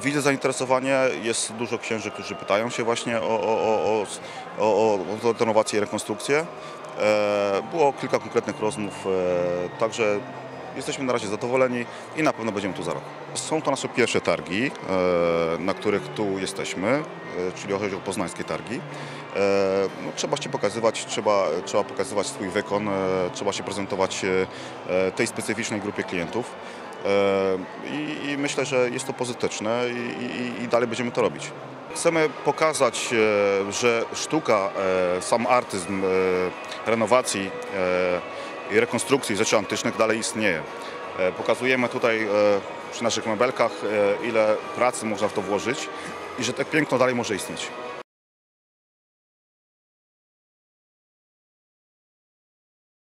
Widzę zainteresowanie, jest dużo księży, którzy pytają się właśnie o renowację i rekonstrukcję. Było kilka konkretnych rozmów, także jesteśmy na razie zadowoleni i na pewno będziemy tu za rok. Są to nasze pierwsze targi, na których tu jesteśmy, czyli chodzi o poznańskie targi. No, trzeba się pokazywać, trzeba pokazywać swój wykon, trzeba się prezentować tej specyficznej grupie klientów. I myślę, że jest to pozytywne i dalej będziemy to robić. Chcemy pokazać, że sztuka, sam artyzm renowacji i rekonstrukcji rzeczy antycznych dalej istnieje. Pokazujemy tutaj przy naszych mebelkach, ile pracy można w to włożyć i że tak piękno dalej może istnieć.